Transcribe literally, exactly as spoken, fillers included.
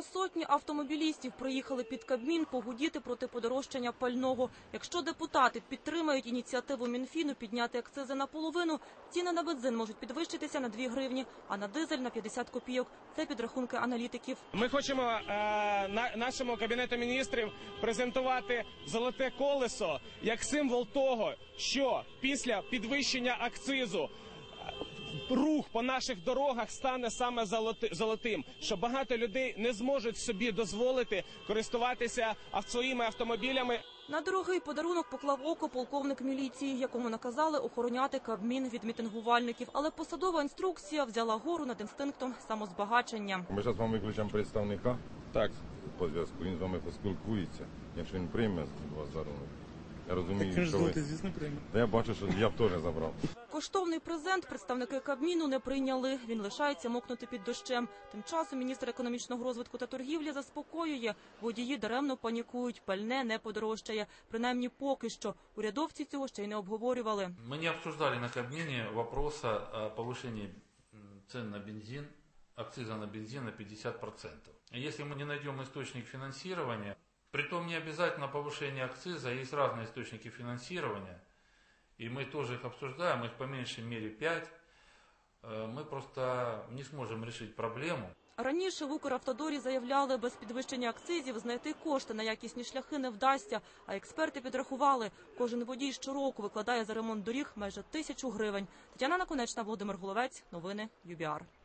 Близько сотні автомобілістів приїхали під Кабмін погудіти проти подорожчання пального. Якщо депутати підтримають ініціативу Мінфіну підняти акцизи наполовину, ціни на бензин можуть підвищитися на дві гривні, а на дизель – на п'ятдесят копійок. Це підрахунки аналітиків. Ми хочемо е, на, нашому Кабінету міністрів презентувати золоте колесо як символ того, що після підвищення акцизу рух по наших дорогах стане саме золотим, що багато людей не зможуть собі дозволити користуватися своїми автомобілями. На дорогий подарунок поклав око полковник міліції, якому наказали охороняти Кабмін від мітингувальників. Але посадова інструкція взяла гору над інстинктом самозбагачення. Ми зараз вам викличемо представника. Так. По зв'язку. Він з вами поспілкується. Якщо він прийме вас за руку. Я розумію, так, що ви... звісно, прийме. Та я бачу, що я б теж забрав. Коштовний презент представники Кабміну не прийняли. Він лишається мокнути під дощем. Тим часом міністр економічного розвитку та торгівлі заспокоює. Водії даремно панікують. Пальне не подорожчає. Принаймні поки що. Урядовці цього ще й не обговорювали. Ми не обсуждали на Кабміні вопроса о повищенні цін на бензин, акциза на бензин на пятьдесят процентов. Если мы не найдем источник финансирования, притом не обязательно повышение акциза, есть разные источники финансирования, и мы тоже их обсуждаем, их по меньшей мере пять, мы просто не сможем решить проблему. Раніше в Укравтодорі заявляли, без підвищення акцизів знайти кошти на якісні шляхи не вдасться. А експерти підрахували, кожен водій щороку викладає за ремонт доріг майже тисячу гривень. Тетяна Наконечна, Володимир Головець. Новини ю бі ар.